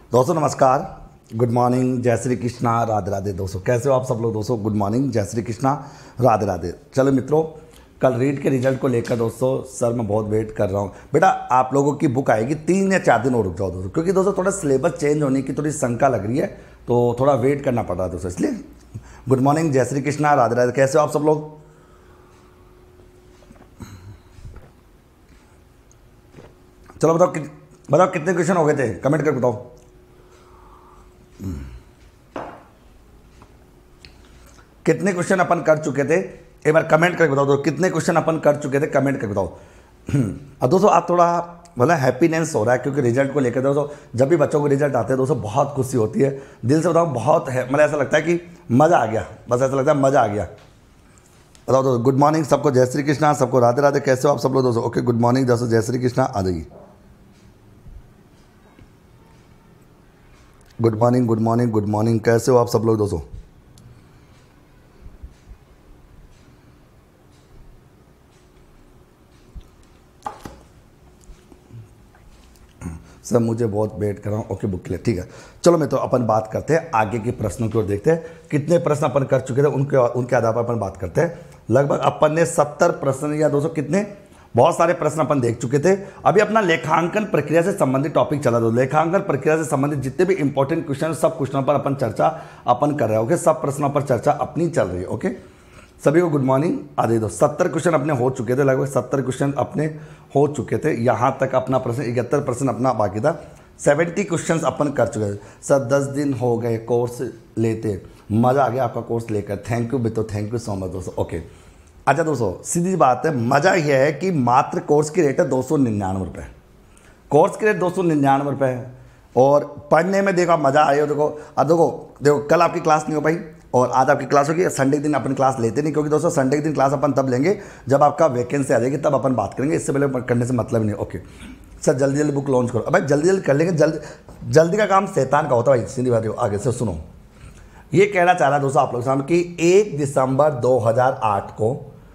दोस्तों नमस्कार, good morning, जय श्री कृष्णा, राधे राधे। दोस्तों कैसे हो आप सब लोग? दोस्तों गुड मॉर्निंग, जय श्री कृष्णा, राधे राधे। चलो मित्रों, कल रीड के रिजल्ट को लेकर दोस्तों सर मैं बहुत वेट कर रहा हूँ। बेटा आप लोगों की बुक आएगी 3 या 4 दिन और रुक जाओ दोस्तों, क्योंकि दोस्तों थोड़ा सिलेबस चेंज होने की थोड़ी शंका लग रही है, तो थोड़ा वेट करना पड़ रहा है दोस्तों, इसलिए गुड मॉर्निंग, जय श्री कृष्णा, राधे राधे। कैसे हो आप सब लोग? चलो बताओ कितने क्वेश्चन हो गए थे, कमेंट करके बताओ। कितने क्वेश्चन अपन कर चुके थे, एक बार कमेंट करके बताओ। तो कितने क्वेश्चन अपन कर चुके थे, कमेंट करके बताओ। अब दोस्तों आप थोड़ा मतलब हैप्पीनेस हो रहा है, क्योंकि रिजल्ट को लेकर दोस्तों जब भी बच्चों को रिजल्ट आते हैं दोस्तों बहुत खुशी होती है। दिल से बताओ, बहुत है, मतलब ऐसा लगता है कि मज़ा आ गया, बस ऐसा लगता है मज़ा आ गया। बताओ दोस्तों, गुड मॉर्निंग सबको, जय श्री कृष्णा, सबको राधे राधे। कैसे हो आप सब लोग दोस्तों? ओके, गुड मॉर्निंग दोस्तों, जय श्री कृष्णा, आ जाइए। Good morning, good morning, good morning. कैसे हो आप सब लोग दोस्तों? सर मुझे बहुत वेट कर रहा हूँ। ओके, बुक क्लियर, ठीक है। चलो मैं तो अपन बात करते हैं आगे के प्रश्नों की ओर, देखते हैं कितने प्रश्न अपन कर चुके थे, उनके आधार पर अपन बात करते हैं। लगभग अपन ने 70 प्रश्न या दोस्तों कितने बहुत सारे प्रश्न अपन देख चुके थे। अभी अपना लेखांकन प्रक्रिया से संबंधित टॉपिक चला दो। लेखांकन प्रक्रिया से संबंधित जितने भी इंपॉर्टेंट क्वेश्चन, सब क्वेश्चनों पर अपन चर्चा अपन कर रहे हैं। ओके, सब प्रश्नों पर चर्चा अपनी चल रही है। ओके, सभी को गुड मॉर्निंग, आ दे दो। 70 क्वेश्चन अपने हो चुके थे, लगभग 70 क्वेश्चन अपने हो चुके थे। यहाँ तक अपना प्रश्न 71% अपना बाकी था। 70 क्वेश्चन अपन कर चुके थे। सर 10 दिन हो गए कोर्स लेते, मज़ा आ गया आपका कोर्स लेकर, थैंक यू बितो, थैंक यू सो मच दोस्तों। ओके, अच्छा दोस्तों सीधी बात है, मज़ा यह है कि मात्र कोर्स की रेट है 299 रुपये। कोर्स की रेट 299 रुपये है, और पढ़ने में देखो मज़ा आए हो। देखो अब देखो कल आपकी क्लास नहीं हो पाई और आज आपकी क्लास होगी। संडे के दिन अपन क्लास लेते नहीं, क्योंकि दोस्तों संडे के दिन क्लास अपन तब लेंगे जब आपका वैकेंसी आ जाएगी, तब अपन बात करेंगे। इससे पहले करने से मतलब नहीं। ओके सर जल्दी जल्दी बुक लॉन्च करो। अब भाई जल्दी जल्दी कर लेंगे, जल्दी का काम शैतान का होता है भाई, सीधी बात है। आगे से सुनो, ये कहना चाह रहा है दोस्तों आप लोग सामने कि 1 दिसंबर 2008 को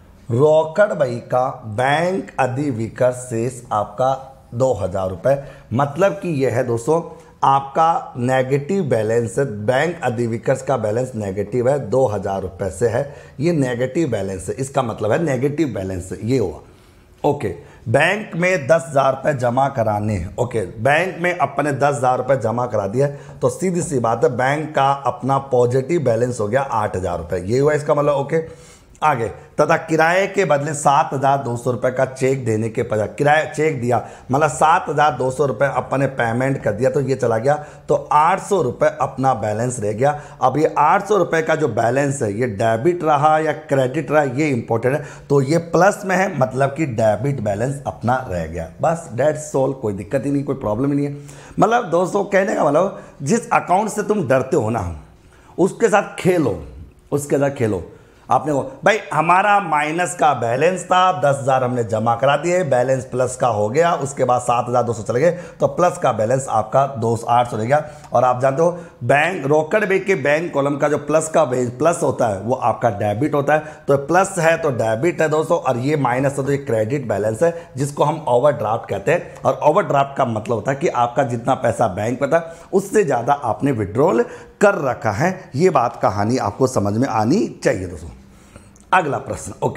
रोकड़ बही का बैंक अधिविकर्ष शेष आपका 2000 रुपये, मतलब कि यह है दोस्तों आपका नेगेटिव बैलेंस है। बैंक अधिविकर्ष का बैलेंस नेगेटिव है, 2000 रुपये से है। ये नेगेटिव बैलेंस है, इसका मतलब है नेगेटिव बैलेंस ये हुआ। ओके, बैंक में 10,000 रुपये जमा कराने हैं। ओके, बैंक में अपने 10,000 रुपये जमा करा दिया, तो सीधी सी बात है बैंक का अपना पॉजिटिव बैलेंस हो गया 8,000 रुपये, ये हुआ इसका मतलब। ओके, आगे तथा किराए के बदले 7,200 रुपये का चेक देने के बजाय, किराया चेक दिया मतलब 7,200 रुपये अपने पेमेंट कर दिया, तो ये चला गया, तो 800 रुपये अपना बैलेंस रह गया। अब ये 800 रुपये का जो बैलेंस है, ये डेबिट रहा या क्रेडिट रहा, ये इंपॉर्टेंट है। तो ये प्लस में है, मतलब कि डेबिट बैलेंस अपना रह गया। बस डेट्स ऑल, कोई दिक्कत ही नहीं, कोई प्रॉब्लम ही नहीं है। मतलब दोस्तों कहने का मतलब, जिस अकाउंट से तुम डरते हो ना, उसके साथ खेलो, उसके साथ खेलो। आपने वो भाई हमारा माइनस का बैलेंस था, 10,000 हमने जमा करा दिए, बैलेंस प्लस का हो गया, उसके बाद 7,200 चले गए, तो प्लस का बैलेंस आपका 800 रह गया। और आप जानते हो बैंक रोकड़ बही के बैंक कॉलम का जो प्लस का प्लस होता है वो आपका डेबिट होता है। तो प्लस है तो डेबिट है दोस्तों, और ये माइनस है तो ये क्रेडिट बैलेंस है, जिसको हम ओवरड्राफ्ट कहते हैं। और ओवरड्राफ्ट का मतलब होता है कि आपका जितना पैसा बैंक में था उससे ज़्यादा आपने विड्रॉल कर रखा है। ये बात कहानी आपको समझ में आनी चाहिए दोस्तों। अगला प्रश्न, ओके,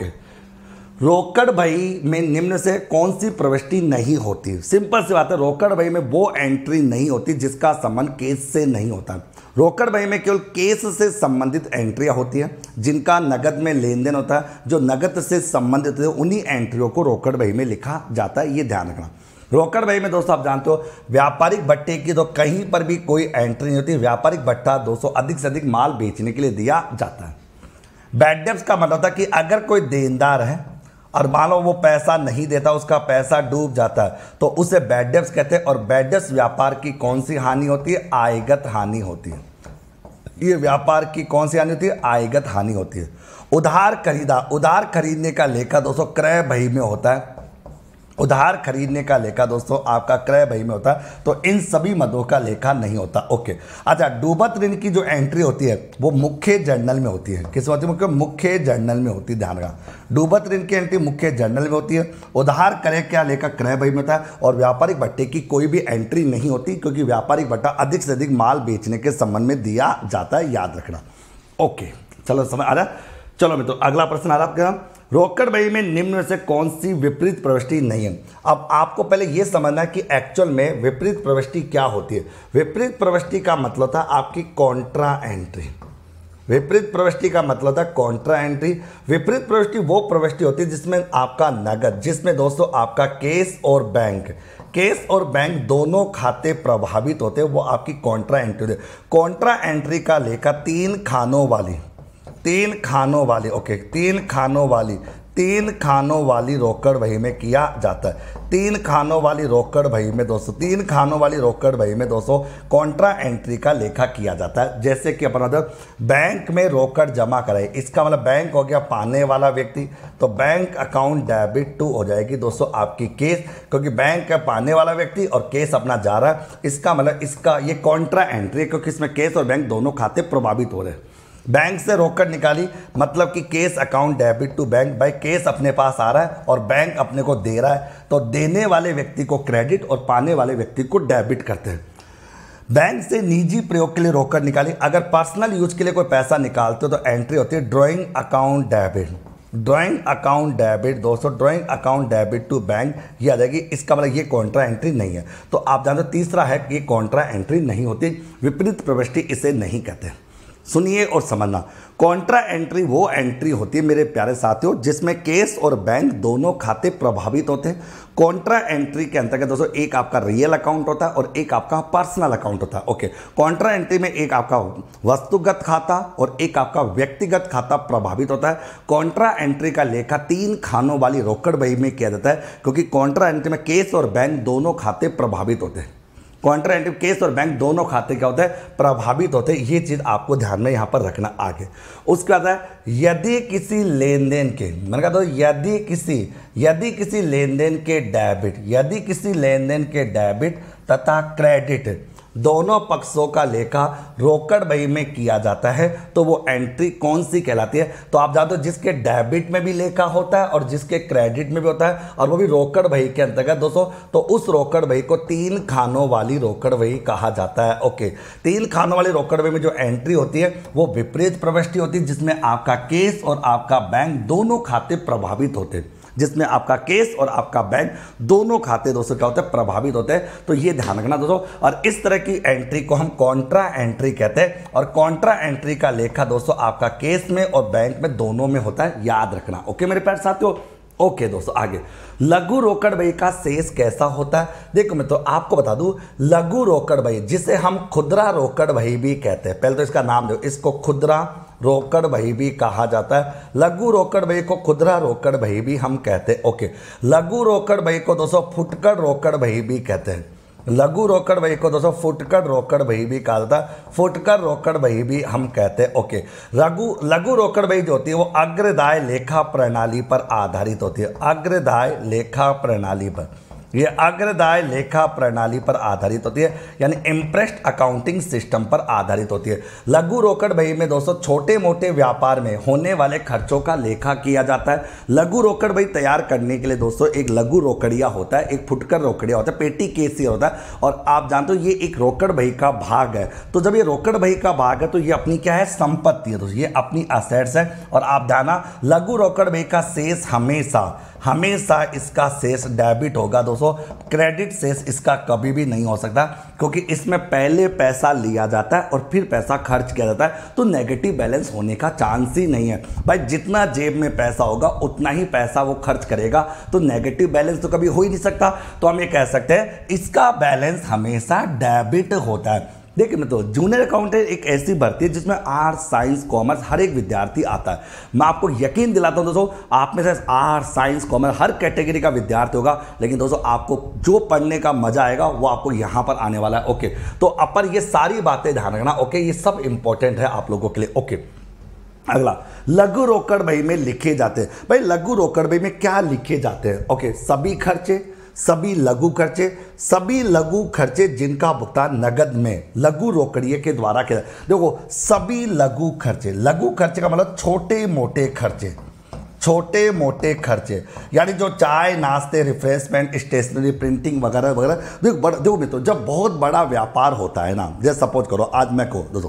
रोकड़ बही में निम्न से कौन सी प्रविष्टि नहीं होती? सिंपल सी बात है, रोकड़ बही में वो एंट्री नहीं होती जिसका संबंध केस से नहीं होता। रोकड़ बही में केवल केस से संबंधित एंट्रियां होती हैं, जिनका नगद में लेन देन होता है। जो नगद से संबंधित है उन्हीं एंट्रियों को रोकड़ बही में लिखा जाता है, ये ध्यान रखना। रोकड़ बही में दोस्तों आप जानते हो व्यापारिक भट्टे की तो कहीं पर भी कोई एंट्री नहीं होती। व्यापारिक भट्टा दोस्तों अधिक से अधिक माल बेचने के लिए दिया जाता है। बैड डेब्ट्स का मतलब था कि अगर कोई देनदार है और मान लो वो पैसा नहीं देता, उसका पैसा डूब जाता है, तो उसे बैड डेब्ट्स कहते हैं। और बैड डेब्ट्स व्यापार की कौन सी हानि होती है? आयगत हानि होती है। ये व्यापार की कौन सी हानि होती है? आयगत हानि होती है। उधार खरीदने का लेखा दोस्तों क्रय बही में होता है। उधार खरीदने का लेखा दोस्तों आपका क्रय बही में होता है, तो इन सभी मदों का लेखा नहीं होता। ओके, अच्छा, डूबत ऋण की जो एंट्री होती है वो मुख्य जर्नल में होती है। किस होती है? मुख्य जर्नल में होती है, ध्यान रखना। डूबत ऋण की एंट्री मुख्य जर्नल में होती है। उधार क्रय का लेखा क्रय बही में होता है। और व्यापारिक भट्टे की कोई भी एंट्री नहीं होती, क्योंकि व्यापारिक भट्टा अधिक से अधिक माल बेचने के संबंध में दिया जाता है, याद रखना। ओके, चलो समझ आ रहा है। चलो मित्रों, अगला प्रश्न आ रहा है आपका, रोकड़ बही में निम्न में से कौन सी विपरीत प्रविष्टि नहीं है। अब आपको पहले यह समझना है कि एक्चुअल में विपरीत प्रविष्टि क्या होती है। विपरीत प्रविष्टि का मतलब था आपकी कॉन्ट्रा एंट्री। विपरीत प्रविष्टि का मतलब था कॉन्ट्रा एंट्री। विपरीत प्रविष्टि वो प्रविष्टि होती है जिसमें आपका नगद, जिसमें दोस्तों आपका केस और बैंक दोनों खाते प्रभावित होते हैं, वो आपकी कॉन्ट्रा एंट्री होती है। कॉन्ट्रा एंट्री का लेखा तीन खानों वाली रोकड़ बही में किया जाता है। तीन खानों वाली रोकड़ बही में दोस्तों कॉन्ट्रा एंट्री का लेखा किया जाता है। जैसे कि अपन मतलब बैंक में रोकड़ जमा कराए, इसका मतलब बैंक हो गया पाने वाला व्यक्ति, तो बैंक अकाउंट डेबिट टू हो जाएगी दोस्तों आपकी केस, क्योंकि बैंक का पाने वाला व्यक्ति और केस अपना जा रहा है। इसका मतलब इसका ये कॉन्ट्रा एंट्री है, क्योंकि इसमें केस और बैंक दोनों खाते प्रभावित हो रहे हैं। बैंक से रोकड़ निकाली, मतलब कि cash account debit to bank. भाई केस अपने पास आ रहा है और बैंक अपने को दे रहा है, तो देने वाले व्यक्ति को क्रेडिट और पाने वाले व्यक्ति को डेबिट करते हैं। बैंक से निजी प्रयोग के लिए रोकड़ निकाली, अगर पर्सनल यूज के लिए कोई पैसा निकालते हो तो एंट्री होती है drawing account debit to bank, ये आ जाएगी। इसका मतलब ये कॉन्ट्रा एंट्री नहीं है। तो आप जानते हो तीसरा है कि ये कॉन्ट्रा एंट्री नहीं होती, विपरीत प्रविष्टि इसे नहीं कहते। सुनिए और समझना, कॉन्ट्रा एंट्री वो एंट्री होती है मेरे प्यारे साथियों जिसमें केस और बैंक दोनों खाते प्रभावित होते हैं। कॉन्ट्रा एंट्री के अंतर्गत दोस्तों एक आपका रियल अकाउंट होता है और एक आपका पर्सनल अकाउंट होता है। ओके, कॉन्ट्रा एंट्री में एक आपका वस्तुगत खाता और एक आपका व्यक्तिगत खाता प्रभावित होता है। कॉन्ट्रा एंट्री का लेखा तीन खानों वाली रोकड़ बही में किया जाता है, क्योंकि कॉन्ट्रा एंट्री में केस और बैंक दोनों खाते प्रभावित होते हैं। कॉन्ट्रा एंट्री केस और बैंक दोनों खाते क्या होते हैं? प्रभावित होते हैं। ये चीज आपको ध्यान में यहां पर रखना आगे। उसके बाद है यदि किसी लेनदेन के, मैंने कहा तो यदि किसी लेनदेन के डेबिट तथा क्रेडिट दोनों पक्षों का लेखा रोकड़ बही में किया जाता है, तो वो एंट्री कौन सी कहलाती है? तो आप जानते हो जिसके डेबिट में भी लेखा होता है और जिसके क्रेडिट में भी होता है, और वो भी रोकड़ बही के अंतर्गत दोस्तों, तो उस रोकड़ बही को तीन खानों वाली रोकड़ बही कहा जाता है। ओके, तीन खानों वाली रोकड़ बही में जो एंट्री होती है वो विपरीत प्रविष्टि होती है, जिसमें आपका केस और आपका बैंक दोनों खाते प्रभावित होते हैं। जिसमें आपका केस और आपका बैंक दोनों खाते दोस्तों क्या होते हैं? प्रभावित होते हैं। तो ये ध्यान रखना दोस्तों। और इस तरह की एंट्री को हम कॉन्ट्रा एंट्री कहते हैं। और कॉन्ट्रा एंट्री का लेखा दोस्तों आपका केस में और बैंक में दोनों में होता है, याद रखना। ओके मेरे प्यारे साथियों। ओके दोस्तों, आगे लघु रोकड़ बही का शेष कैसा होता है? देखो मैं तो आपको बता दूं, लघु रोकड़ बही जिसे हम खुदरा रोकड़ बही भी कहते हैं, पहले तो इसका नाम दो, इसको खुदरा रोकड़ बही भी कहा जाता है। लघु रोकड़ बही को खुदरा रोकड़ बही भी हम कहते हैं। ओके, लघु रोकड़ बही को दोस्तों फुटकर रोकड़ बही भी कहते हैं। लघु रोकड़ बही को दोस्तों फुटकर रोकड़ बही भी कहा जाता है, फुटकर रोकड़ बही भी हम कहते हैं। ओके, लघु रोकड़ बही जो होती है वो अग्रदाय लेखा प्रणाली पर आधारित होती है। अग्रदाय लेखा प्रणाली पर, ये अग्रदाय लेखा प्रणाली पर आधारित होती है, यानी इम्प्रेस्ड अकाउंटिंग सिस्टम पर आधारित होती है। लघु रोकड़ बही में दोस्तों छोटे मोटे व्यापार में होने वाले खर्चों का लेखा किया जाता है। लघु रोकड़ बही तैयार करने के लिए दोस्तों एक लघु रोकड़िया होता है, एक फुटकर रोकड़िया होता है, पेटी केसियर होता है, और आप जानते हो ये एक रोकड़ बही का भाग है। तो जब ये रोकड़ बही का भाग है तो ये अपनी क्या है? संपत्ति है दोस्तों, ये अपनी असेट्स है। और आप जाना लघु रोकड़ बही का शेष हमेशा इसका शेष डेबिट होगा दोस्तों, क्रेडिट शेष इसका कभी भी नहीं हो सकता, क्योंकि इसमें पहले पैसा लिया जाता है और फिर पैसा खर्च किया जाता है, तो नेगेटिव बैलेंस होने का चांस ही नहीं है। भाई जितना जेब में पैसा होगा उतना ही पैसा वो खर्च करेगा, तो नेगेटिव बैलेंस तो कभी हो ही नहीं सकता। तो हम ये कह सकते हैं इसका बैलेंस हमेशा डेबिट होता है। देखिए मैं तो जूनियर अकाउंटेंट एक ऐसी भर्ती है जिसमें आर्ट्स साइंस कॉमर्स हर एक विद्यार्थी आता है। मैं आपको यकीन दिलाता हूं दोस्तों, आप में से आर्ट्स साइंस कॉमर्स हर कैटेगरी का विद्यार्थी होगा, लेकिन दोस्तों आपको जो पढ़ने का मजा आएगा वो आपको यहां पर आने वाला है। ओके, तो अपन ये सारी बातें ध्यान रखना। ओके, ये सब इंपॉर्टेंट है आप लोगों के लिए। ओके, अगला, लघु रोकड़ बही में लिखे जाते हैं। भाई लघु रोकड़ बही में क्या लिखे जाते हैं? ओके, सभी खर्चे, सभी लघु खर्चे, सभी लघु खर्चे जिनका भुगतान नगद में लघु रोकड़िए के द्वारा किया। देखो सभी लघु खर्चे, लघु खर्चे का मतलब छोटे मोटे खर्चे, छोटे मोटे खर्चे, यानी जो चाय नाश्ते रिफ्रेशमेंट स्टेशनरी प्रिंटिंग वगैरह वगैरह। देखो मित्रों, जब बहुत बड़ा व्यापार होता है ना, जैसे सपोज करो आज मैं को दोस्तों,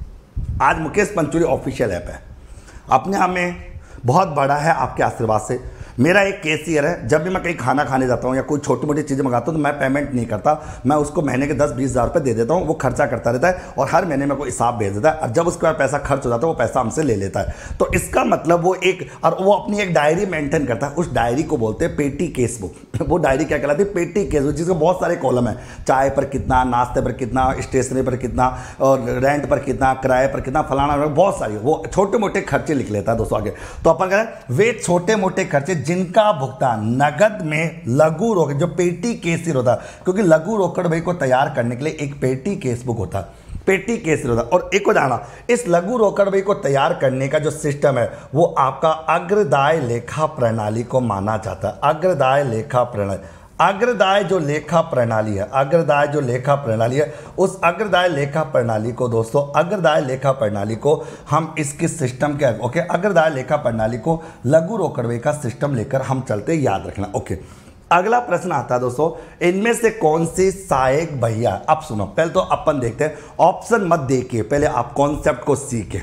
आज मुकेश पंचुरी ऑफिशियल ऐप है, अपने आप में बहुत बड़ा है आपके आशीर्वाद से। मेरा एक कैशियर है, जब भी मैं कहीं खाना खाने जाता हूँ या कोई छोटी मोटी चीज़ें मंगाता हूँ तो मैं पेमेंट नहीं करता, मैं उसको महीने के 10-20 हज़ार रुपये दे देता हूँ, वो खर्चा करता रहता है और हर महीने मेरे को हिसाब भेज देता है, और जब उसके बाद पैसा खर्च हो जाता है वो पैसा हमसे ले लेता है। तो इसका मतलब वो एक, और वो अपनी एक डायरी मेंटेन करता है, उस डायरी को बोलते हैं पेटी केस बुक। वो डायरी क्या कहलाती है? पेटी केस बुक, जिसमें बहुत सारे कॉलम है, चाय पर कितना, नाश्ते पर कितना, स्टेशनरी पर कितना, और रेंट पर कितना, किराए पर कितना, फलाना, बहुत सारी, वो छोटे मोटे खर्चे लिख लेता है दोस्तों। आगे तो अपन कह रहे हैं वे छोटे मोटे खर्चे जिनका भुगतान नगद में लघु रोकड़, जो पेटी केस होता है, क्योंकि लघु रोकड़ भाई को तैयार करने के लिए एक पेटी केस बुक होता है, पेटी केस होता है। और एक को जाना, इस लघु रोकड़ भाई को तैयार करने का जो सिस्टम है वो आपका अग्रदाय लेखा प्रणाली को माना जाता है। अग्रदाय लेखा प्रणाली, अग्रदाय जो लेखा प्रणाली है, अग्रदाय जो लेखा प्रणाली है, उस अग्रदाय लेखा प्रणाली को दोस्तों, अग्रदाय लेखा प्रणाली को हम इसके सिस्टम के, ओके, अग्रदाय लेखा प्रणाली को लघु रोकड़वे का सिस्टम लेकर हम चलते, याद रखना। ओके, अगला प्रश्न आता है दोस्तों, इनमें से कौन सी सहायक भैया, अब सुनो, पहले तो अपन देखते हैं, ऑप्शन मत देखिए, पहले आप कॉन्सेप्ट को सीखें।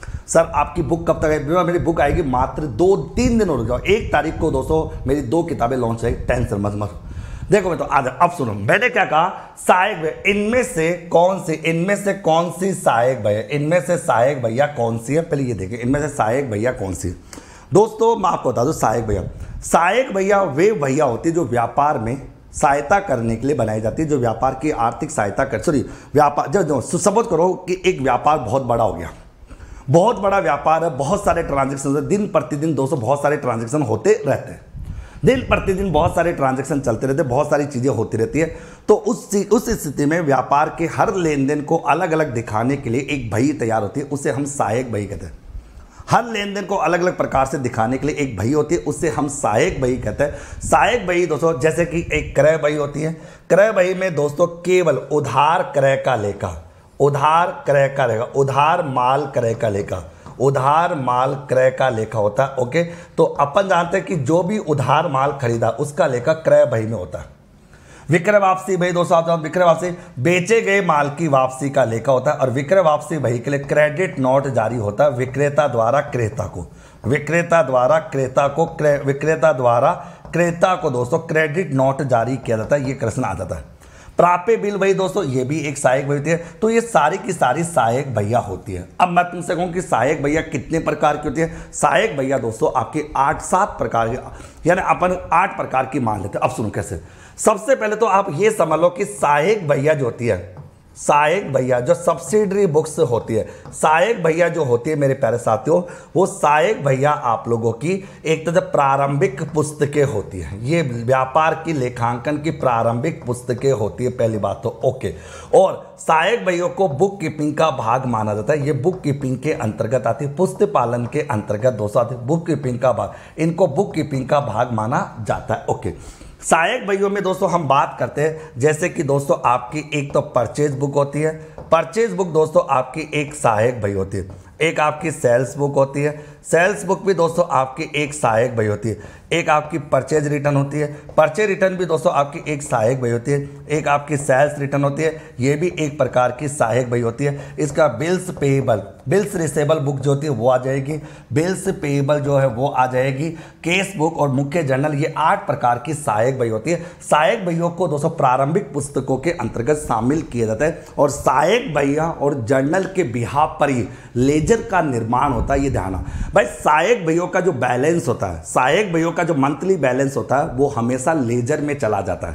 सर आपकी बुक कब तक आएगी? मेरी बुक आएगी मात्र 2-3 दिन हो जाओ, 1 तारीख को दोस्तों मेरी 2 किताबें लॉन्च है, टेंशन मत। देखो मैं तो आज, अब सुनो मैंने क्या कहा, सहायक भैया, इनमें से कौन सी, इनमें से कौन सी सहायक भैया, इनमें से सहायक भैया कौन सी है? पहले ये देखिए, इनमें से सहायक भैया कौन सी। दोस्तों मैं आपको बता दूं, सहायक भैया, सहायक भैया वे भैया होती है जो व्यापार में सहायता करने के लिए बनाई जाती है, जो व्यापार की आर्थिक सहायता कर, सॉरी व्यापार, जो सपोज करो कि एक व्यापार बहुत बड़ा हो गया, बहुत बड़ा व्यापार है, बहुत सारे ट्रांजेक्शन है, दिन प्रतिदिन दोस्तों बहुत सारे ट्रांजेक्शन होते रहते हैं, दिन प्रतिदिन बहुत सारे ट्रांजेक्शन चलते रहते हैं, बहुत सारी चीज़ें होती रहती है। तो उस स्थिति में व्यापार के हर लेन देन को अलग अलग दिखाने के लिए एक भई तैयार होती है, उसे हम सहायक भई कहते हैं। हर लेन देन को अलग अलग प्रकार से दिखाने के लिए एक भई होती है, उससे हम सहायक भई कहते हैं। सहायक भई दोस्तों, जैसे कि एक क्रय भई होती है, क्रय भई में दोस्तों केवल उधार क्रय का लेखा, उधार क्रय का लेखा, उधार माल क्रय का लेखा, उधार माल क्रय का लेखा होता है। ओके, तो अपन जानते हैं कि जो भी उधार माल खरीदा उसका लेखा क्रय भई में होता है। विक्रय वापसी भाई दोस्तों, आप विक्रय वापसी, बेचे गए माल की वापसी का लेखा होता है, और विक्रय वापसी भई के लिए क्रेडिट नोट जारी होता है विक्रेता द्वारा क्रेता को, विक्रेता द्वारा क्रेता को, विक्रेता द्वारा क्रेता को दोस्तों क्रेडिट नोट जारी किया जाता है। ये प्रश्न आ जाता है। प्राप्य बिल भाई दोस्तों, ये भी एक सहायक भई होती है। तो ये सारी की सारी सहायक भैया होती है। अब मैं तुमसे कहूँ कि सहायक भैया कितने प्रकार की होती है? सहायक भैया दोस्तों आपके 8-7 प्रकार की, यानी अपन 8 प्रकार की मान लेते हैं। अब सुनो कैसे। सबसे पहले तो आप ये समझ लो कि सहायक भैया जो होती है, सहायक भैया जो सब्सिडरी बुक्स होती है, सहायक भैया जो होती है मेरे प्यारे साथियों, वो सहायक भैया आप लोगों की एक तरह प्रारंभिक पुस्तकें होती है। ये व्यापार की लेखांकन की प्रारंभिक पुस्तकें होती है, पहली बात तो। ओके, और सहायक भैया को बुक कीपिंग का भाग माना जाता है। ये बुक कीपिंग के अंतर्गत आती है, पुस्तक पालन के अंतर्गत दोस्तों आती है बुक कीपिंग का भाग, इनको बुक कीपिंग का भाग माना जाता है। ओके, सहायक भैयों में दोस्तों हम बात करते हैं, जैसे कि दोस्तों आपकी एक तो परचेज बुक होती है। परचेज बुक दोस्तों आपकी एक सहायक भई होती है। एक आपकी सेल्स बुक होती है, सेल्स बुक भी दोस्तों आपकी एक सहायक भई होती है। एक आपकी परचेज रिटर्न होती है, परचेज रिटर्न भी दोस्तों आपकी एक सहायक भई होती है। एक आपकी सेल्स रिटर्न होती है, ये भी एक प्रकार की सहायक भई होती है। इसका bills payable, bills receivable book जो होती है वो आ जाएगी, बिल्स पेएबल जो है वो आ जाएगी, केस बुक और मुख्य जर्नल, ये 8 प्रकार की सहायक भई होती है। सहायक भइयों को दोस्तों प्रारंभिक पुस्तकों के अंतर्गत शामिल किया जाता है, और सहायक भैया और जर्नल के बिहाफ पर ही लेजर का निर्माण होता है। ये ध्यान भाई, सहायक भइयों का जो बैलेंस होता है, सहायक भइयों का जो मंथली बैलेंस होता है वो हमेशा लेजर में चला जाता है।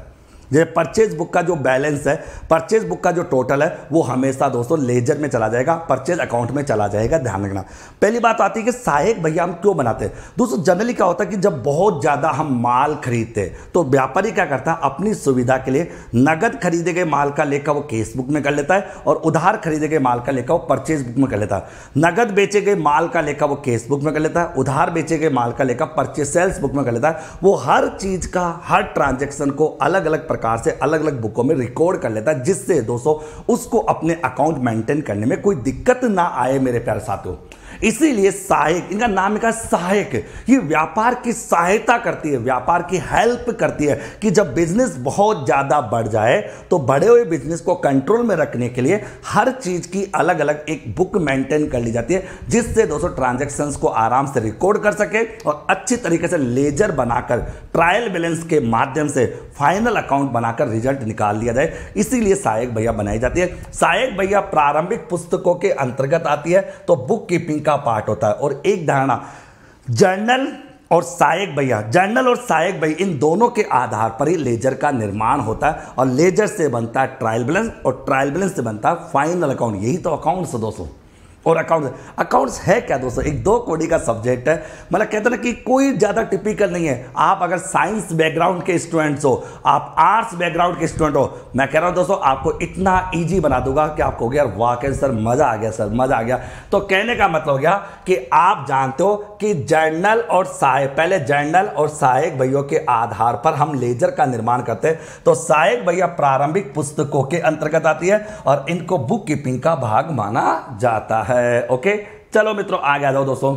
ये परचेज बुक का जो बैलेंस है, परचेज बुक का जो टोटल है, वो हमेशा दोस्तों लेजर में चला जाएगा, परचेज अकाउंट में चला जाएगा, ध्यान रखना। पहली बात आती है कि सहायक भैया हम क्यों बनाते हैं दोस्तों। जनरली क्या होता है कि जब बहुत ज़्यादा हम माल खरीदते हैं तो व्यापारी क्या करता है, अपनी सुविधा के लिए नगद खरीदे गए माल का लेखा वो केस बुक में कर लेता है और उधार खरीदे गए माल का लेखा वो परचेज बुक में कर लेता है। नगद बेचे गए माल का लेखा वो केस बुक में कर लेता है, उधार बेचे गए माल का लेखा परचेज सेल्स बुक में कर लेता है। वो हर चीज़ का, हर ट्रांजेक्शन को अलग अलग प्रकार से अलग अलग बुकों में रिकॉर्ड कर लेता है, जिससे दोस्तों उसको अपने अकाउंट मेंटेन करने में कोई दिक्कत ना आए मेरे प्यारे साथियों। इसीलिए सहायक, इनका नाम लिखा सहायक, ये व्यापार की सहायता करती है, व्यापार की हेल्प करती है कि जब बिजनेस बहुत ज्यादा बढ़ जाए तो बढ़े हुए बिजनेस को कंट्रोल में रखने के लिए हर चीज की अलग अलग एक बुक मेंटेन कर ली जाती है, जिससे दोस्तों ट्रांजैक्शंस को आराम से रिकॉर्ड कर सके और अच्छी तरीके से लेजर बनाकर ट्रायल बैलेंस के माध्यम से फाइनल अकाउंट बनाकर रिजल्ट निकाल लिया जाए। इसीलिए सहायक भैया बनाई जाती है। सहायक भैया प्रारंभिक पुस्तकों के अंतर्गत आती है, तो बुक कीपिंग का पार्ट होता है। और एक धारणा, जर्नल और सहायक भैया, जर्नल और सहायक भैया इन दोनों के आधार पर ही लेजर का निर्माण होता है और लेजर से बनता है ट्रायल बैलेंस और ट्रायल बैलेंस से बनता है फाइनल अकाउंट। यही तो अकाउंट्स है दोस्तों। और अकाउंट्स है क्या दोस्तों, एक 2 कौड़ी का सब्जेक्ट है। मतलब कहते हैं ना कि कोई ज़्यादा टिपिकल नहीं है। आप अगर साइंस बैकग्राउंड के स्टूडेंट्स हो, आप आर्ट्स बैकग्राउंड के स्टूडेंट हो, मैं कह रहा हूँ दोस्तों आपको इतना ईजी बना दूंगा कि आपको हो गया वाकई सर मज़ा आ गया, सर मज़ा आ गया। तो कहने का मतलब हो गया कि आप जानते हो कि जर्नल और सहायक, पहले जर्नल और सहायक भैया के आधार पर हम लेजर का निर्माण करते हैं। तो सहायक भैया प्रारंभिक पुस्तकों के अंतर्गत आती है और इनको बुक कीपिंग का भाग माना जाता है। ओके, चलो मित्रों आगे आ जाओ दोस्तों।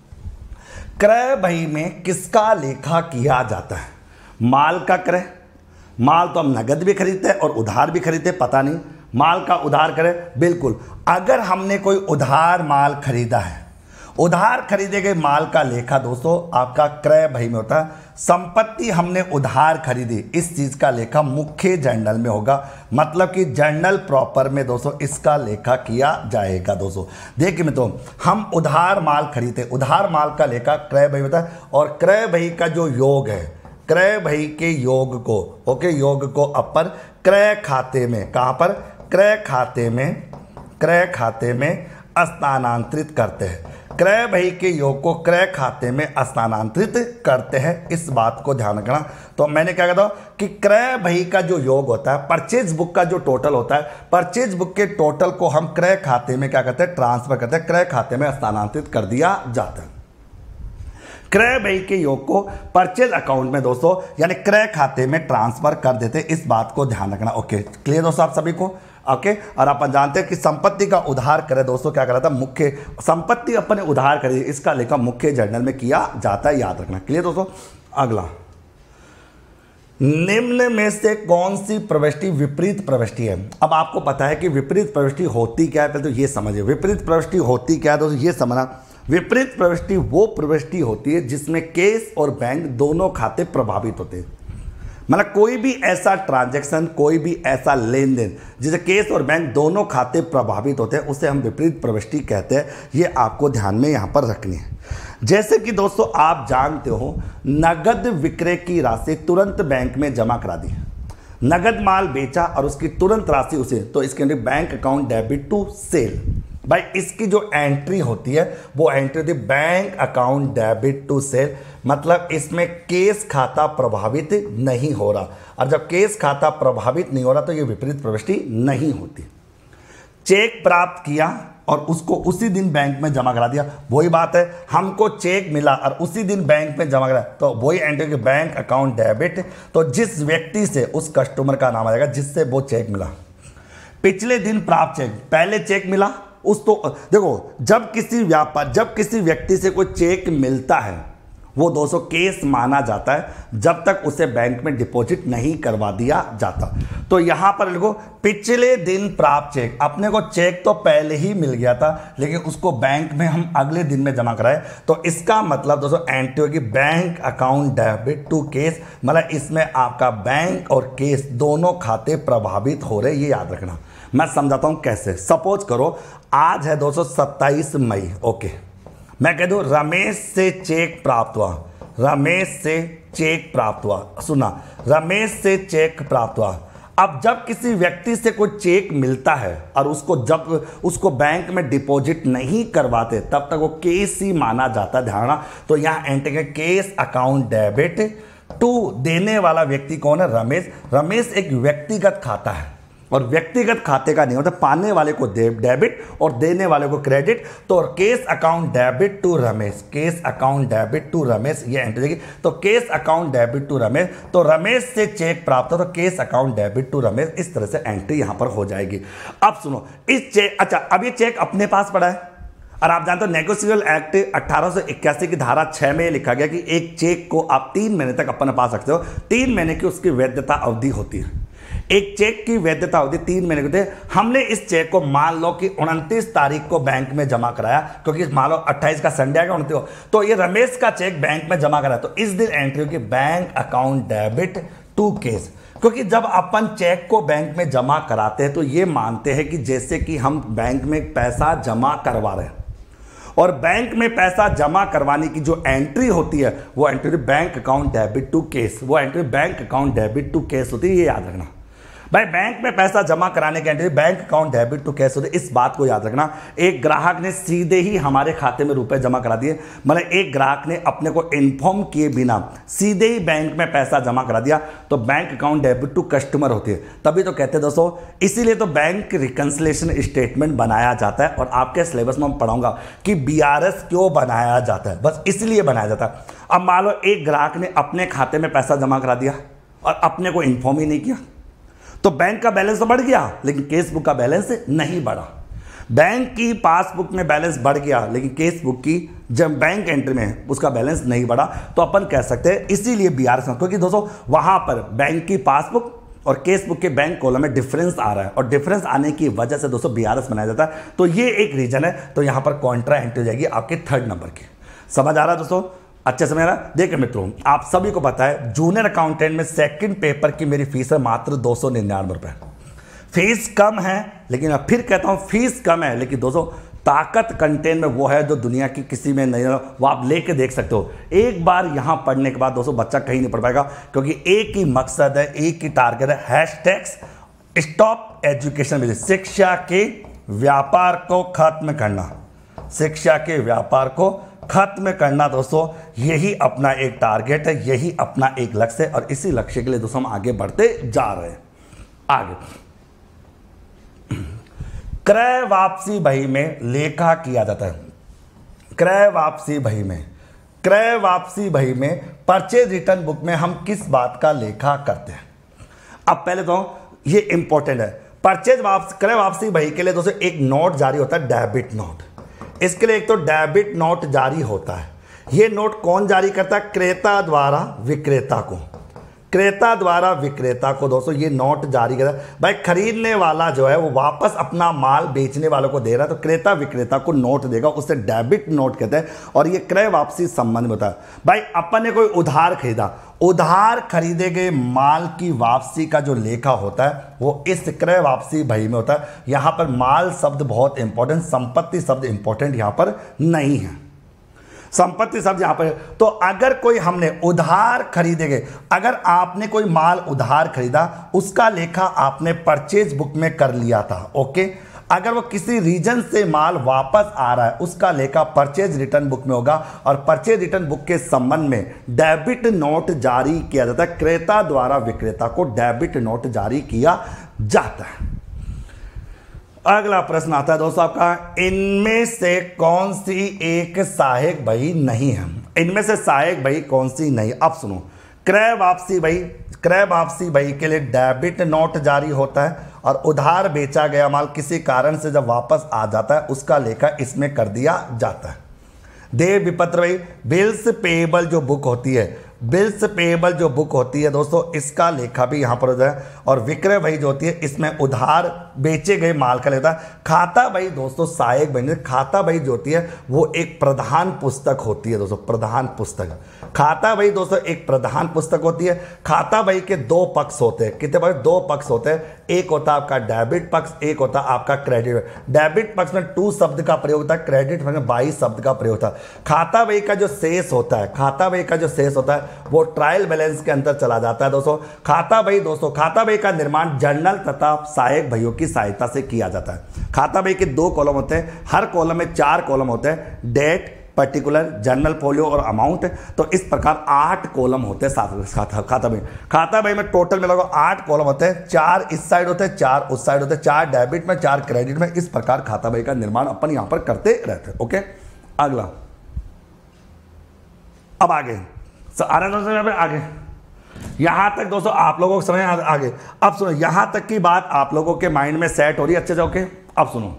क्रय बही में किसका लेखा किया जाता है? माल का क्रय। माल तो हम नगद भी खरीदते हैं और उधार भी खरीदते हैं, पता नहीं माल का उधार करें। बिल्कुल, अगर हमने कोई उधार माल खरीदा है, उधार खरीदे गए माल का लेखा दोस्तों आपका क्रय बही में होता है। संपत्ति हमने उधार खरीदी, इस चीज का लेखा मुख्य जर्नल में होगा। मतलब कि जर्नल प्रॉपर में दोस्तों इसका लेखा किया जाएगा। दोस्तों देखिए मित्रों, हम उधार माल खरीदते, उधार माल का लेखा क्रय बही होता है और क्रय बही का जो योग है, क्रय बही के योग को, ओके, योग को अपन क्रय खाते में, कहां पर? क्रय खाते में, क्रय खाते में स्थानांतरित करते हैं। क्रय बही के योग को क्रय खाते में स्थानांतरित करते हैं, इस बात को ध्यान रखना। तो मैंने क्या कहता हूं कि क्रय बही का जो योग होता है, परचेज बुक का जो टोटल होता है, परचेज बुक के टोटल को हम क्रय खाते में क्या करते हैं? ट्रांसफर करते हैं, क्रय खाते में स्थानांतरित कर दिया जाता है। क्रय बही के योग को परचेज अकाउंट में दोस्तों यानी क्रय खाते में ट्रांसफर कर देते हैं, इस बात को ध्यान रखना। ओके, क्लियर दोस्तों आप सभी को? ओके, और अपन जानते हैं कि संपत्ति का उधार करे दोस्तों क्या करा था? मुख्य संपत्ति अपन ने उधार करी, इसका लेखा मुख्य जर्नल में किया जाता है, याद रखना। क्लियर दोस्तों? अगला, निम्न में से कौन सी प्रविष्टि विपरीत प्रविष्टि है? अब आपको पता है कि विपरीत प्रविष्टि होती क्या है, पहले तो ये समझिए विपरीत प्रविष्टि होती क्या है दोस्तों, ये समझना। विपरीत प्रविष्टि वो प्रविष्टि होती है जिसमें केस और बैंक दोनों खाते प्रभावित होते हैं। मतलब कोई भी ऐसा ट्रांजैक्शन, कोई भी ऐसा लेन देन जिसे केस और बैंक दोनों खाते प्रभावित होते हैं, उसे हम विपरीत प्रविष्टि कहते हैं। ये आपको ध्यान में यहाँ पर रखनी है। जैसे कि दोस्तों आप जानते हो, नगद विक्रय की राशि तुरंत बैंक में जमा करा दी, नगद माल बेचा और उसकी तुरंत राशि उसे, तो इसके अंदर bank account debit to sale. भाई इसकी जो एंट्री होती है वो एंट्री होती है bank account debit to sale. मतलब इसमें केस खाता प्रभावित नहीं हो रहा, और जब केस खाता प्रभावित नहीं हो रहा तो ये विपरीत प्रविष्टि नहीं होती। चेक प्राप्त किया और उसको उसी दिन बैंक में जमा करा दिया, वही बात है। हमको चेक मिला और उसी दिन बैंक में जमा करा, तो वही एंट्री की बैंक अकाउंट डेबिट। तो जिस व्यक्ति से, उस कस्टमर का नाम आ जाएगा जिससे वो चेक मिला। पिछले दिन प्राप्त चेक, पहले चेक मिला उस, तो देखो जब किसी व्यक्ति से कोई चेक मिलता है वो 200 केस माना जाता है जब तक उसे बैंक में डिपॉजिट नहीं करवा दिया जाता। तो यहां पर देखो पिछले दिन प्राप्त चेक, अपने को चेक तो पहले ही मिल गया था लेकिन उसको बैंक में हम अगले दिन में जमा कराए, तो इसका मतलब दोस्तों एंट्री होगी bank account debit to cash. मतलब इसमें आपका बैंक और केस दोनों खाते प्रभावित हो रहे, ये याद रखना। मैं समझाता हूं कैसे। सपोज करो आज है दोस्तों 27 मई, ओके, मैं कह दूं रमेश से चेक प्राप्त हुआ, रमेश से चेक प्राप्त हुआ। सुना, रमेश से चेक प्राप्त हुआ। अब जब किसी व्यक्ति से कोई चेक मिलता है और जब उसको बैंक में डिपॉजिट नहीं करवाते तब तक वो केस ही माना जाता है। ध्यान रखना, तो यहाँ एंट्री है केस अकाउंट डेबिट टू, देने वाला व्यक्ति कौन है? रमेश। रमेश एक व्यक्तिगत खाता है और व्यक्तिगत खाते का नहीं होता, पाने वाले को डेबिट और देने वाले को क्रेडिट। तो cash account debit to Ramesh, cash account debit to Ramesh, ये एंट्री देगी। तो cash account debit to Ramesh, तो रमेश से चेक प्राप्त हो तो cash account debit to Ramesh, इस तरह से एंट्री यहां पर हो जाएगी। अब सुनो, इस चेक, अच्छा अब ये चेक अपने पास पड़ा है और आप जानते हो नेगोशिएबल एक्ट 1881 की धारा 6 में लिखा गया कि एक चेक को आप 3 महीने तक अपने पा सकते हो। 3 महीने की उसकी वैधता अवधि होती है। एक चेक की वैधता अवधि 3 महीने की होती है। हमने इस चेक को मान लो कि 29 तारीख को बैंक में जमा कराया, क्योंकि मान लो 28 का संडे आ गया, 29 को, तो ये रमेश का चेक बैंक में जमा कराया, तो इस दिन एंट्री होगी bank account debit to cash. क्योंकि जब अपन चेक को बैंक में जमा कराते हैं तो ये मानते हैं कि जैसे कि हम बैंक में पैसा जमा करवा रहे हैं, और बैंक में पैसा जमा करवाने की जो एंट्री होती है वो entry bank account debit to cash, वो entry bank account debit to cash होती है। ये याद रखना भाई, बैंक में पैसा जमा कराने की entry bank account debit to cash होती है, इस बात को याद रखना। एक ग्राहक ने सीधे ही हमारे खाते में रुपए जमा करा दिए, मतलब एक ग्राहक ने अपने को इन्फॉर्म किए बिना सीधे ही बैंक में पैसा जमा करा दिया, तो bank account debit to customer होती है। तभी तो कहते हैं दोस्तों, इसीलिए तो बैंक रिकंसिलिएशन स्टेटमेंट बनाया जाता है, और आपके सिलेबस में मैं पढ़ाऊंगा कि बीआरएस क्यों बनाया जाता है, बस इसलिए बनाया जाता है। अब मान लो एक ग्राहक ने अपने खाते में पैसा जमा करा दिया और अपने को इन्फॉर्म ही नहीं किया, तो बैंक का बैलेंस तो बढ़ गया लेकिन केस बुक का बैलेंस नहीं बढ़ा। बैंक की पासबुक में बैलेंस बढ़ गया लेकिन केस बुक की जब बैंक एंट्री में उसका बैलेंस नहीं बढ़ा, तो अपन कह सकते हैं इसीलिए बीआरएस, क्योंकि दोस्तों वहां पर बैंक की पासबुक और केस बुक के बैंक कॉलम में डिफरेंस आ रहा है, और डिफरेंस आने की वजह से दोस्तों बीआरएस बनाया जाता है। तो ये एक रीजन है। तो यहां पर कॉन्ट्रा एंट्री हो जाएगी आपके 3rd नंबर की। समझ आ रहा है दोस्तों? अच्छे से मेरा देखिए मित्रों, आप सभी को पता है जूनियर अकाउंटेंट में 2nd पेपर की मेरी फीस है मात्र 299 रुपए। फीस कम है, लेकिन अब फिर कहता हूं फीस कम है, लेकिन दोस्तों ताकत कंटेंट में वो है जो दुनिया की किसी में नहीं है, वो आप लेके देख सकते हो। एक बार यहां पढ़ने के बाद दोस्तों बच्चा कहीं नहीं पढ़ पाएगा, क्योंकि एक ही मकसद है, एक ही टारगेट है, हैशटैग्स स्टॉप एजुकेशन विद, शिक्षा के व्यापार को खत्म करना, शिक्षा के व्यापार को खत्म करना। दोस्तों यही अपना एक टारगेट है, यही अपना एक लक्ष्य है, और इसी लक्ष्य के लिए दोस्तों हम आगे बढ़ते जा रहे हैं। आगे क्रय वापसी बही में लेखा किया जाता है। क्रय वापसी बही में, क्रय वापसी बही में परचेज रिटर्न बुक में हम किस बात का लेखा करते हैं? अब पहले तो ये इंपॉर्टेंट है, परचेज वापसी, क्रय वापसी बही के लिए दोस्तों एक नोट जारी होता है, डेबिट नोट। इसके लिए एक तो डेबिट नोट जारी होता है। ये नोट कौन जारी करता है? क्रेता द्वारा विक्रेता को, क्रेता द्वारा विक्रेता को दोस्तों ये नोट जारी करता है। भाई खरीदने वाला जो है वो वापस अपना माल बेचने वालों को दे रहा है, तो क्रेता विक्रेता को नोट देगा, उससे डेबिट नोट कहते हैं, और ये क्रय वापसी संबंध में होता है। भाई अपन ने कोई उधार खरीदा, उधार खरीदे गए माल की वापसी का जो लेखा होता है वो इस क्रय वापसी बही में होता है। यहां पर माल शब्द बहुत इंपॉर्टेंट, संपत्ति शब्द इंपॉर्टेंट यहां पर नहीं है, संपत्ति शब्द यहां पर। तो अगर कोई हमने उधार खरीदे गए, अगर आपने कोई माल उधार खरीदा, उसका लेखा आपने परचेज बुक में कर लिया था, ओके। अगर वो किसी रीजन से माल वापस आ रहा है, उसका लेखा परचेज रिटर्न बुक में होगा, और परचेज रिटर्न बुक के संबंध में डेबिट नोट जारी किया जाता है। क्रेता द्वारा विक्रेता को डेबिट नोट जारी किया जाता है। अगला प्रश्न आता है दोस्तों आपका, इनमें से कौन सी एक सहायक बही नहीं है? इनमें से सहायक बही कौन सी नहीं? अब सुनो, क्रय वापसी बही, क्रय वापसी बही के लिए डेबिट नोट जारी होता है, और उधार बेचा गया माल किसी कारण से जब वापस आ जाता है उसका लेखा इसमें कर दिया जाता है। देय विपत्र बही, बिल्स पेएबल जो बुक होती है, बिल्स पेएबल जो बुक होती है दोस्तों, इसका लेखा भी यहां पर हो जाए, और विक्रय बही जो होती है इसमें उधार बेचे गए माल का लेता है। खाता बही दोस्तों सहायक बही, खाता बही जो होती है वो एक प्रधान पुस्तक होती है दोस्तों, प्रधान पुस्तक। खाता बही दोस्तों एक प्रधान पुस्तक होती है। खाता बही के दो पक्ष होते हैं, कितने पक्ष? दो पक्ष होते हैं। एक होता है आपका डेबिट पक्ष, एक होता है आपका क्रेडिट। डेबिट पक्ष में टू शब्द का प्रयोग होता है, क्रेडिट पक्ष में बाई शब्द का प्रयोग होता है। खाता बही का जो शेष होता है, खाता बही का जो शेष होता है वो ट्रायल बैलेंस के अंदर चला जाता है दोस्तों। खाता बही दोस्तों, खाता बही का निर्माण जर्नल तथा सहायक बहियों की सहायता से किया जाता है। खाता बही के दो कॉलम होते हैं, हर कॉलम में 4 कॉलम होते हैं, डेट, पर्टिकुलर, जनरल फोलियो और अमाउंट। तो इस प्रकार 8 कॉलम होते हैं खाता बही। खाता बही में टोटल में लगभग 8 कॉलम होते हैं, 4 इस साइड होते हैं, 4 उस साइड होते हैं, 4 डेबिट में, 4 क्रेडिट में। इस प्रकार खाता बही का निर्माण अपन यहां पर करते रहते हैं। ओके, अगला, अब आगे आगे यहां तक दोस्तों आप लोगों को समझ आगे। अब सुनो, यहां तक की बात आप लोगों के माइंड में सेट हो रही है अच्छे से। ओके, अब सुनो,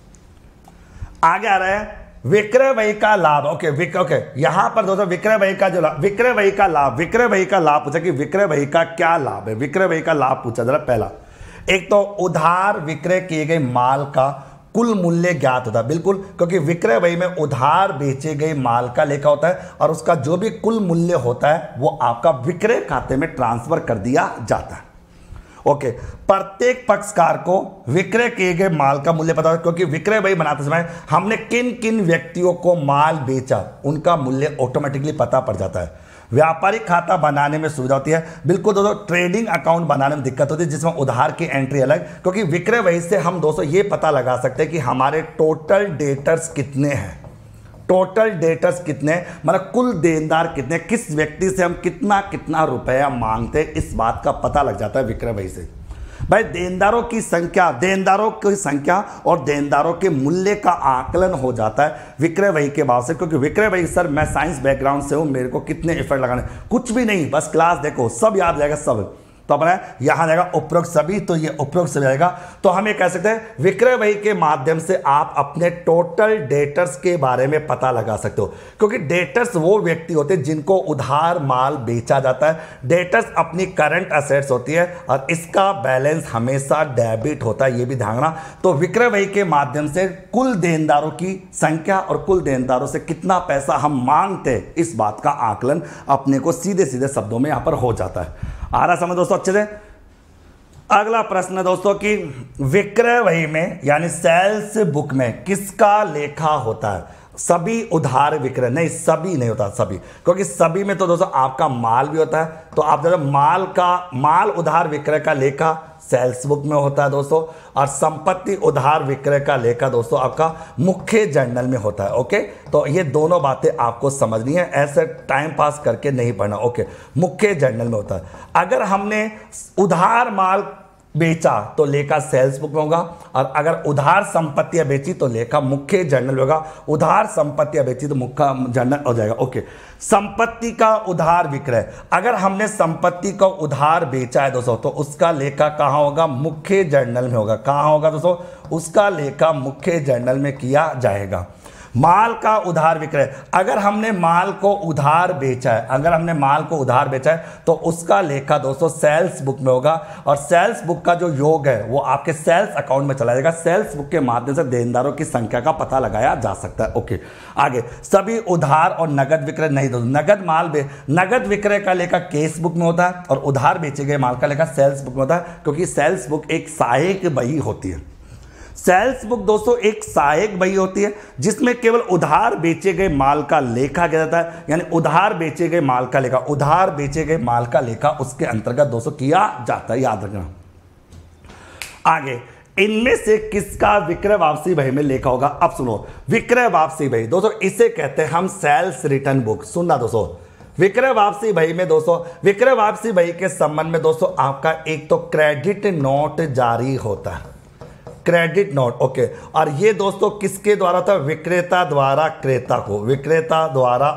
आगे आ रहा है विक्रय बही का लाभ। ओके, यहां पर दोस्तों विक्रय बही का जो लाभ, विक्रय बही का लाभ, विक्रय बही का लाभ पूछा कि विक्रय बही का क्या लाभ है। विक्रय बही का लाभ पूछा जरा। पहला, एक तो उधार विक्रय किए गए माल का कुल मूल्य ज्ञात होता है, बिल्कुल, क्योंकि विक्रय बही में उधार बेचे गए माल का लेखा होता है और उसका जो भी कुल मूल्य होता है वो आपका विक्रय खाते में ट्रांसफर कर दिया जाता है। ओके, प्रत्येक पक्षकार को विक्रय किए गए माल का मूल्य पता होता है, क्योंकि विक्रय बही बनाते समय हमने किन किन व्यक्तियों को माल बेचा उनका मूल्य ऑटोमेटिकली पता पड़ जाता है। व्यापारिक खाता बनाने में सुविधा होती है, बिल्कुल दोस्तों। ट्रेडिंग अकाउंट बनाने में दिक्कत होती है जिसमें उधार की एंट्री अलग, क्योंकि विक्रय बही से हम दोस्तों ये पता लगा सकते हैं कि हमारे टोटल डेटर्स कितने हैं, टोटल डेटर्स कितने, मतलब कुल देनदार कितने, किस व्यक्ति से हम कितना कितना रुपया मांगते, इस बात का पता लग जाता है विक्रय बही से। भाई देनदारों की संख्या और देनदारों के मूल्य का आकलन हो जाता है विक्रय बही के भाव से। क्योंकि विक्रय बही, सर मैं साइंस बैकग्राउंड से हूं, मेरे को कितने इफेक्ट लगाने, कुछ भी नहीं, बस क्लास देखो सब याद जाएगा सब। तो अपना यहां जाएगा उपरोक्त सभी, तो ये उपरोक्त सभी जाएगा। तो हम ये कह सकते हैं विक्रय बही के माध्यम से आप अपने टोटल डेटर्स के बारे में पता लगा सकते हो, क्योंकि डेटर्स वो व्यक्ति होते हैं जिनको उधार माल बेचा जाता है। डेटर्स अपनी करंट असेट्स होती है और इसका बैलेंस हमेशा डेबिट होता है, ये भी ध्यान रखना। तो विक्रय बही के माध्यम से कुल देनदारों की संख्या और कुल देनदारों से कितना पैसा हम मांगते हैं, इस बात का आकलन अपने को सीधे सीधे शब्दों में यहां पर हो जाता है। आ रहा समझ दोस्तों अच्छे से। अगला प्रश्न है दोस्तों कि विक्रय बही में यानी सेल्स बुक में किसका लेखा होता है? सभी उधार विक्रय नहीं, सभी नहीं होता, सभी, क्योंकि सभी में तो दोस्तों आपका माल भी होता है। तो आप जब माल उधार विक्रय का लेखा सेल्स बुक में होता है दोस्तों, और संपत्ति उधार विक्रय का लेखा दोस्तों आपका मुख्य जर्नल में होता है। ओके, तो ये दोनों बातें आपको समझनी है, ऐसे टाइम पास करके नहीं पढ़ना। ओके, मुख्य जर्नल में होता है। अगर हमने उधार माल बेचा तो लेखा सेल्स बुक में होगा, और अगर उधार संपत्तियां बेची तो लेखा मुख्य जर्नल में होगा। उधार संपत्तियां बेची तो मुख्य जर्नल हो जाएगा। ओके, संपत्ति का उधार विक्रय, अगर हमने संपत्ति का उधार बेचा है दोस्तों तो उसका लेखा कहां होगा? मुख्य जर्नल में होगा। कहां होगा दोस्तों? उसका लेखा मुख्य जर्नल में किया जाएगा। माल का उधार विक्रय, अगर हमने माल को उधार बेचा है, तो उसका लेखा दोस्तों सेल्स बुक में होगा, और सेल्स बुक का जो योग है वो आपके सेल्स अकाउंट में चला जाएगा। सेल्स बुक के माध्यम से देनदारों की संख्या का पता लगाया जा सकता है। ओके, आगे सभी उधार और नगद विक्रय नहीं दोस्तों, नगद विक्रय का लेखा केस बुक में होता है और उधार बेचे गए माल का लेखा सेल्स बुक में होता है, क्योंकि सेल्स बुक एक सहायक बही होती है। सेल्स बुक दोस्तों एक सहायक बही होती है जिसमें केवल उधार बेचे गए माल का लेखा किया जाता है, यानी उधार बेचे गए माल का लेखा उसके अंतर्गत दोस्तों किया जाता है, याद रखना। आगे, इनमें से किसका विक्रय वापसी बही में लेखा होगा? अब सुनो, विक्रय वापसी बही दोस्तों इसे कहते हैं हम सेल्स रिटर्न बुक। सुनना दोस्तों, विक्रय वापसी बही में दोस्तों, विक्रय वापसी बही के संबंध में दोस्तों आपका एक तो क्रेडिट नोट जारी होता है, क्रेडिट नोट। ओके, और ये दोस्तों किसके द्वारा था? विक्रेता द्वारा क्रेता को, विक्रेता द्वारा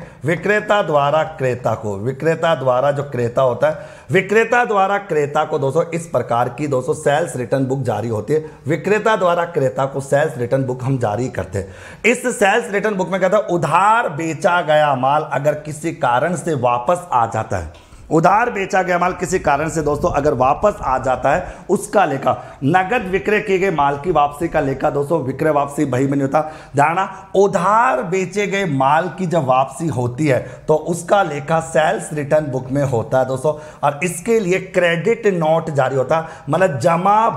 जो क्रेता होता है, विक्रेता द्वारा क्रेता को दोस्तों इस प्रकार की दोस्तों सेल्स रिटर्न बुक जारी होती है। विक्रेता द्वारा क्रेता को सेल्स रिटर्न बुक हम जारी करते हैं। इस सेल्स रिटर्न बुक में कहता है उधार बेचा गया माल अगर किसी कारण से वापस आ जाता है, उधार बेचा गया माल किसी कारण से दोस्तों अगर वापस आ जाता है उसका लेखा। नगद विक्रय किए गए माल की वापसी का लेखा दोस्तों विक्रय वापसी बही में नहीं होता। ध्यान, उधार बेचे गए माल की जब वापसी होती है तो उसका लेखा सेल्स रिटर्न बुक में होता है दोस्तों, और इसके लिए क्रेडिट नोट जारी होता है, मतलब जमा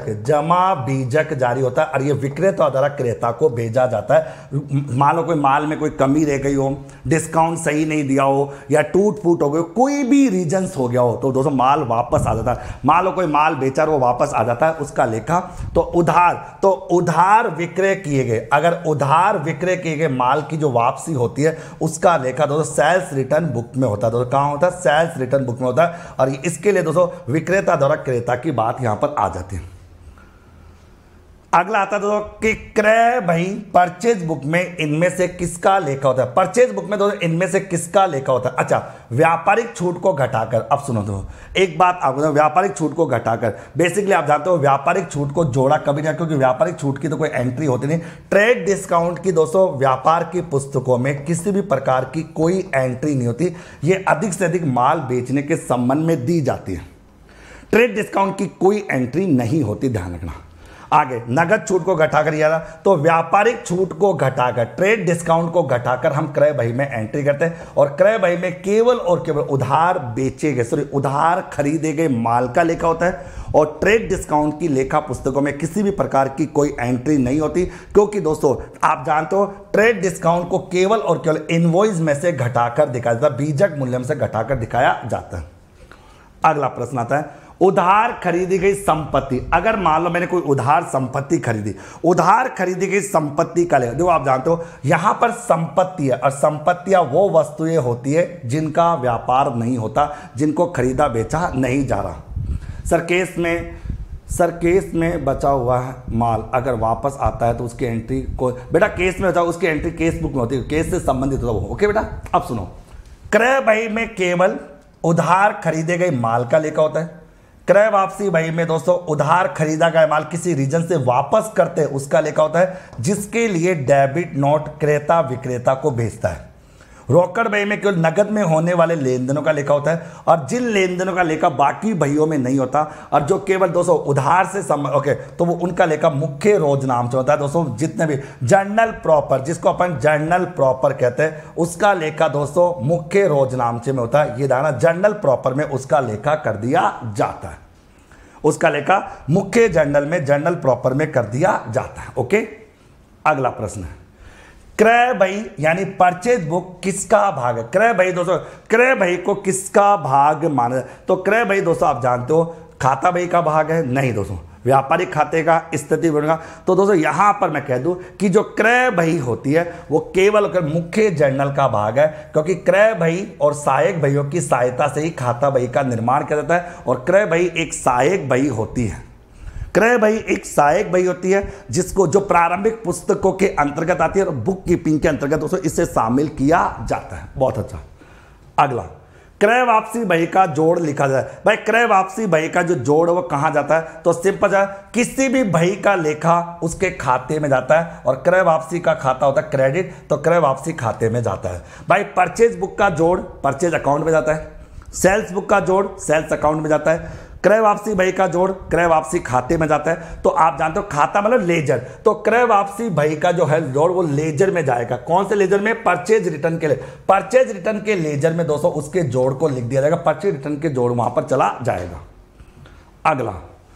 बीजक जारी होता है, और ये विक्रेता द्वारा क्रेता को भेजा जाता है। मान लो कोई माल में कोई कमी रह गई हो, डिस्काउंट सही नहीं दिया हो, या टूट फूट हो गई, कोई भी रीजंस हो गया हो, तो दोस्तों माल वापस आ जाता है। मान लो कोई माल बेचा वो वापस आ जाता है उसका लेखा। तो उधार विक्रय किए गए, अगर उधार विक्रय किए गए माल की जो वापसी होती है उसका लेखा दोस्तों सेल्स रिटर्न बुक में होता है। दोस्तों कहां होता है? सेल्स रिटर्न बुक में होता है, और इसके लिए दोस्तों विक्रेता द्वारा क्रेता की बात यहां पर आ जाती है। अगला आता है दोस्तों कि क्रय बही परचेज बुक में इनमें से किसका लेखा होता है? परचेज बुक में दोस्तों इनमें से किसका लेखा होता है? अच्छा, व्यापारिक छूट को घटाकर, अब सुनो दोस्तों एक बात आपको, व्यापारिक छूट को घटाकर बेसिकली आप जानते हो व्यापारिक छूट को जोड़ा कभी नहीं, क्योंकि व्यापारिक छूट की तो कोई एंट्री होती नहीं। ट्रेड डिस्काउंट की दोस्तों व्यापार की पुस्तकों में किसी भी प्रकार की कोई एंट्री नहीं होती, ये अधिक से अधिक माल बेचने के संबंध में दी जाती है। ट्रेड डिस्काउंट की कोई एंट्री नहीं होती, ध्यान रखना। आगे, नगद छूट को घटाकर यार, तो व्यापारिक छूट को घटाकर, ट्रेड डिस्काउंट को घटाकर हम क्रय बही में एंट्री करते हैं, और क्रय बही में केवल और केवल उधार खरीदे गए माल का लेखा होता है, और ट्रेड डिस्काउंट की लेखा पुस्तकों में किसी भी प्रकार की कोई एंट्री नहीं होती, क्योंकि दोस्तों आप जानते हो ट्रेड डिस्काउंट को केवल और केवल इनवॉइस में से घटाकर दिखाया जाता है, बीजक मूल्य से घटाकर दिखाया जाता है। अगला प्रश्न आता है, उधार खरीदी गई संपत्ति, अगर मान लो मैंने कोई उधार संपत्ति खरीदी, उधार खरीदी गई संपत्ति का लेखा। देखो आप जानते हो यहां पर संपत्ति है, और संपत्तियां वो वस्तुएं होती है जिनका व्यापार नहीं होता, जिनको खरीदा बेचा नहीं जा रहा। सर केस में बचा हुआ माल अगर वापस आता है तो उसकी एंट्री को, बेटा केस में बचा उसकी एंट्री केस बुक में होती है, केस से संबंधित होता है। ओके बेटा, अब सुनो, क्रय बही में केवल उधार खरीदे गए माल का लेखा होता है। क्रय वापसी बही में दोस्तों उधार खरीदा गया माल किसी रीजन से वापस करते हैं उसका लेखा होता है, जिसके लिए डेबिट नोट क्रेता विक्रेता को भेजता है। रोकड़ बही में केवल नगद में होने वाले लेन देनों का लेखा होता है, और जिन लेन देनों का लेखा बाकी बहियों में नहीं होता, और जो केवल दोस्तों उधार से तो वो उनका लेखा मुख्य रोजनाम से होता है। दोस्तों जितने भी जर्नल प्रॉपर, जिसको अपन जर्नल प्रॉपर कहते हैं, उसका लेखा दोस्तों मुख्य रोजनामचे में होता है। ये दाना जर्नल प्रॉपर में उसका लेखा कर दिया जाता है, उसका लेखा मुख्य जर्नल में, जर्नल प्रॉपर में कर दिया जाता है। ओके, अगला प्रश्न है, क्रय बही यानी परचेज बुक किसका भाग है? क्रय बही दोस्तों, क्रय बही को किसका भाग माना? तो क्रय बही दोस्तों आप जानते हो खाता बही का भाग है? नहीं दोस्तों, व्यापारिक खाते का, स्थिति विवरण का। तो दोस्तों यहां पर मैं कह दूं कि जो क्रय बही होती है वो केवल मुख्य जर्नल का भाग है, क्योंकि क्रय बही और सहायक बहियों की सहायता से ही खाता बही का निर्माण किया जाता है, और क्रय बही एक सहायक बही होती है। क्रय बही एक सहायक बही होती है जिसको जो प्रारंभिक पुस्तकों के अंतर्गत आती है, और बुक कीपिंग के अंतर्गत दोस्तों इसे शामिल किया जाता है। बहुत अच्छा। अगला, क्रय वापसी बही का जोड़ लिखा जाए। भाई क्रय वापसी बही का जो जोड़ वो कहां जाता है? तो सिंपल है, किसी भी बही का लेखा उसके खाते में जाता है, और क्रय वापसी का खाता होता है क्रेडिट, तो क्रय वापसी खाते में जाता है। भाई परचेज बुक का जोड़ परचेज अकाउंट में जाता है, सेल्स बुक का जोड़ सेल्स अकाउंट में जाता है, क्रय वापसी बही का जोड़ क्रय वापसी खाते में जाता है। तो आप जानते हो खाता मतलब लेजर, तो क्रय वापसी बही का जो है जोड़ वो लेजर में जाएगा। कौन से लेजर में? परचेज रिटर्न के लिए। परचेज रिटर्न के लेजर में दोस्तों उसके जोड़ को लिख दिया जाएगा, परचेज रिटर्न के जोड़ वहां पर चला जाएगा। अगला,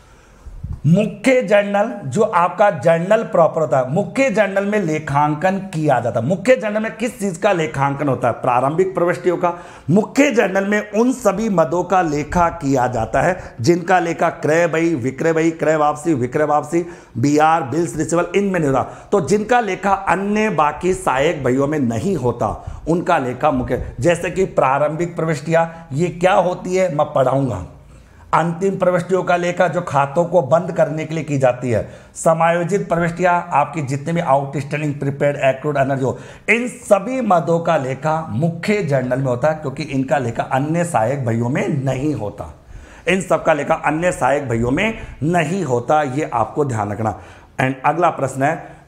मुख्य जर्नल, जो आपका जर्नल प्रॉपर होता है, मुख्य जर्नल में लेखांकन किया जाता है। मुख्य जर्नल में किस चीज का लेखांकन होता है? प्रारंभिक प्रविष्टियों का। मुख्य जर्नल में उन सभी मदों का लेखा किया जाता है जिनका लेखा क्रय बही, विक्रय बही, क्रय वापसी, विक्रय वापसी, बीआर, बिल्स रिसीवल इनमें नहीं होता। तो जिनका लेखा अन्य बाकी सहायक बहियों में नहीं होता उनका लेखा मुख्य, जैसे कि प्रारंभिक प्रविष्टियां, ये क्या होती है मैं पढ़ाऊंगा। अंतिम प्रविष्टियों का लेखा जो खातों को बंद करने के लिए की जाती है। समायोजित प्रविष्टियां आपकी जितने भी आउटस्टैंडिंग, प्रीपेड, एक्रूड, एनर्जी हो, इन सभी मदों का लेखा मुख्य जर्नल में होता है, क्योंकि इनका लेखा अन्य सहायक बहियों में नहीं होता। इन सब का लेखा अन्य सहायक बहियों में नहीं होता, ये आपको ध्यान रखना। एंड अगला प्रश्न है,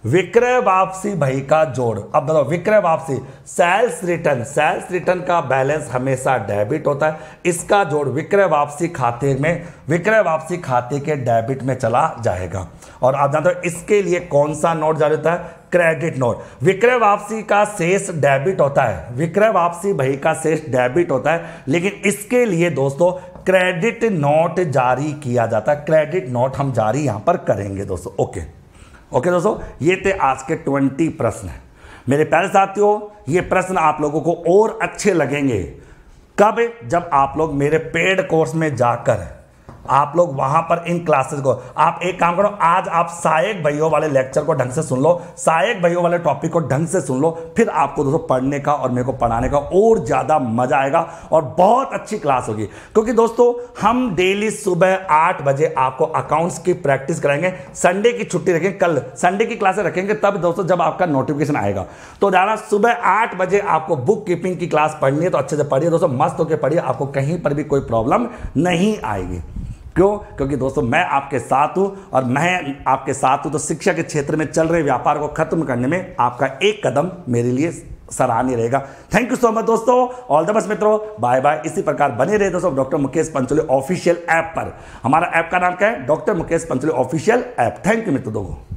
विक्रय वापसी बही का जोड़। अब बताओ विक्रय वापसी, सेल्स रिटर्न का बैलेंस हमेशा डेबिट होता है, इसका जोड़ विक्रय वापसी खाते में, विक्रय वापसी खाते के डेबिट में चला जाएगा। और आप जानते हो इसके लिए कौन सा नोट जारी होता है, क्रेडिट नोट। विक्रय वापसी का शेष डेबिट होता है, विक्रय वापसी बही का शेष डेबिट होता है, लेकिन इसके लिए दोस्तों क्रेडिट नोट जारी किया जाता है। क्रेडिट नोट हम जारी यहां पर करेंगे दोस्तों। ओके दोस्तों, ये थे आज के 20 प्रश्न। मेरे प्यारे साथियों, ये प्रश्न आप लोगों को और अच्छे लगेंगे कब, जब आप लोग मेरे पेड कोर्स में जाकर आप लोग वहां पर इन क्लासेस को, आप एक काम करो, आज आप सहायक भाइयों वाले लेक्चर को ढंग से सुन लो, सहायक भाइयों वाले टॉपिक को ढंग से सुन लो, फिर आपको दोस्तों पढ़ने का और मेरे को पढ़ाने का और ज्यादा मजा आएगा और बहुत अच्छी क्लास होगी। क्योंकि दोस्तों हम डेली सुबह 8 बजे आपको अकाउंट्स की प्रैक्टिस कराएंगे। संडे की छुट्टी रखेंगे, कल संडे की क्लासें रखेंगे तब दोस्तों जब आपका नोटिफिकेशन आएगा। तो जाना सुबह 8 बजे आपको बुक कीपिंग की क्लास पढ़नी है, तो अच्छे से पढ़िए दोस्तों, मस्त होकर पढ़िए, आपको कहीं पर भी कोई प्रॉब्लम नहीं आएगी। क्यों? क्योंकि दोस्तों मैं आपके साथ हूं, और मैं आपके साथ हूं तो शिक्षा के क्षेत्र में चल रहे व्यापार को खत्म करने में आपका एक कदम मेरे लिए सराहनीय रहेगा। थैंक यू सो मच दोस्तों, ऑल द बेस्ट मित्रों, बाय बाय। इसी प्रकार बने रहे दोस्तों doctor Mukesh Pancholi official app पर। हमारा ऐप का नाम क्या है, doctor Mukesh Pancholi official app. Thank you मित्रों दोस्तों।